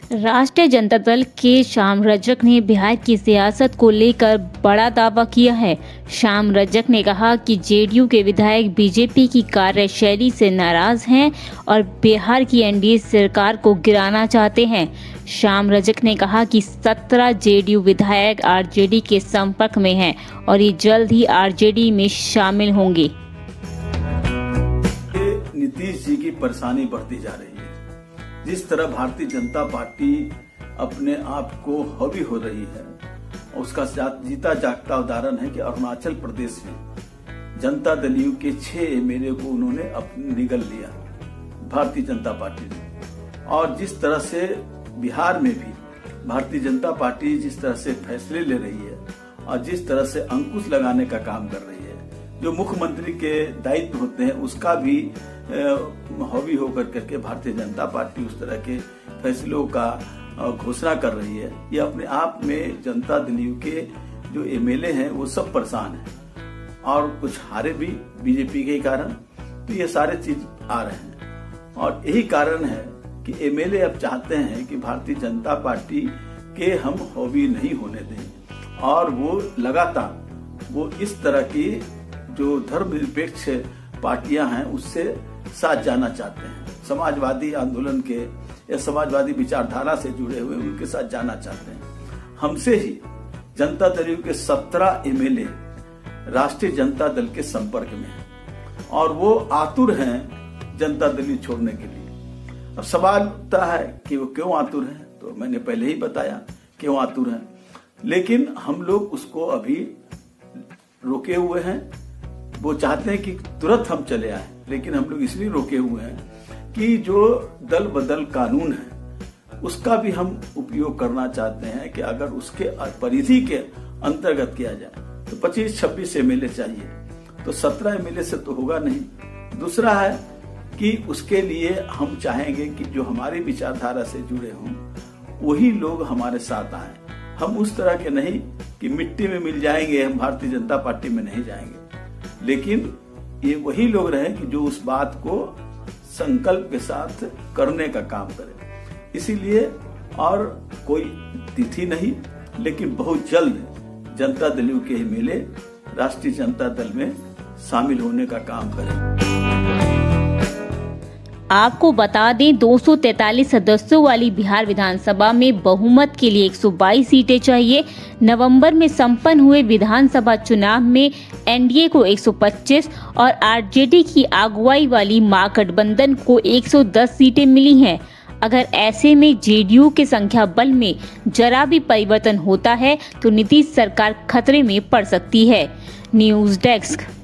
राष्ट्रीय जनता दल के श्याम रजक ने बिहार की सियासत को लेकर बड़ा दावा किया है। श्याम रजक ने कहा कि जेडीयू के विधायक बीजेपी की कार्यशैली से नाराज हैं और बिहार की एनडीए सरकार को गिराना चाहते हैं। श्याम रजक ने कहा कि 17 जेडीयू विधायक आरजेडी के संपर्क में हैं और ये जल्द ही आरजेडी में शामिल होंगे। नीतीश जी की परेशानी बढ़ती जा रही है। जिस तरह भारतीय जनता पार्टी अपने आप को हावी हो रही है, उसका जीता जागता उदाहरण है कि अरुणाचल प्रदेश में जनता दल के 6 एमएलए को उन्होंने अपने निगल लिया भारतीय जनता पार्टी ने। और जिस तरह से बिहार में भी भारतीय जनता पार्टी जिस तरह से फैसले ले रही है और जिस तरह से अंकुश लगाने का काम कर रही है, जो मुख्यमंत्री के दायित्व होते हैं उसका भी हावी होकर करके भारतीय जनता पार्टी उस तरह के फैसलों का घोषणा कर रही है। ये अपने आप में जनता दल के जो एमएलए हैं वो सब परेशान हैं और कुछ हारे भी बीजेपी के कारण। तो ये सारे चीज आ रहे हैं और यही कारण है कि एमएलए अब चाहते हैं कि भारतीय जनता पार्टी के हम हावी नहीं होने दें और वो लगातार वो इस तरह की जो धर्मनिरपेक्ष पार्टियां हैं उससे साथ जाना चाहते हैं। समाजवादी आंदोलन के या समाजवादी विचारधारा से जुड़े हुए उनके साथ जाना चाहते हैं। हमसे ही जनता दल के 17 एमएलए राष्ट्रीय जनता दल के संपर्क में हैं और वो आतुर हैं जनता दल छोड़ने के लिए। अब सवाल उठता है कि वो क्यों आतुर हैं, तो मैंने पहले ही बताया क्यों आतुर हैं, लेकिन हम लोग उसको अभी रोके हुए हैं। वो चाहते हैं कि तुरंत हम चले आए, लेकिन हम लोग इसलिए रोके हुए हैं कि जो दल बदल कानून है उसका भी हम उपयोग करना चाहते हैं कि अगर उसके परिधि के अंतर्गत किया जाए तो 25-26 एमएलए चाहिए, तो 17 एमएलए से तो होगा नहीं। दूसरा है कि उसके लिए हम चाहेंगे कि जो हमारी विचारधारा से जुड़े हों वही लोग हमारे साथ आए। हम उस तरह के नहीं कि मिट्टी में मिल जाएंगे, हम भारतीय जनता पार्टी में नहीं जाएंगे, लेकिन ये वही लोग रहे कि जो उस बात को संकल्प के साथ करने का काम करें। इसीलिए और कोई तिथि नहीं, लेकिन बहुत जल्द जनता दल के एमएलए राष्ट्रीय जनता दल में शामिल होने का काम करें। आपको बता दें 243 सदस्यों वाली बिहार विधानसभा में बहुमत के लिए 122 सीटें चाहिए। नवंबर में संपन्न हुए विधानसभा चुनाव में एनडीए को 125 और आरजेडी की अगुवाई वाली महागठबंधन को 110 सीटें मिली हैं। अगर ऐसे में जेडीयू के संख्या बल में जरा भी परिवर्तन होता है तो नीतीश सरकार खतरे में पड़ सकती है। News desk.